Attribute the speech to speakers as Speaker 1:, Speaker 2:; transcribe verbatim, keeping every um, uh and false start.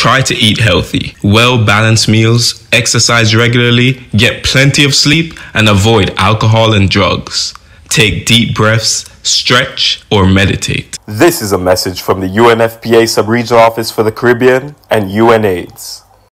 Speaker 1: Try to eat healthy, well-balanced meals, exercise regularly, get plenty of sleep, and avoid alcohol and drugs. Take deep breaths, stretch, or meditate.
Speaker 2: This is a message from the U N F P A Sub-Regional Office for the Caribbean and UNAIDS.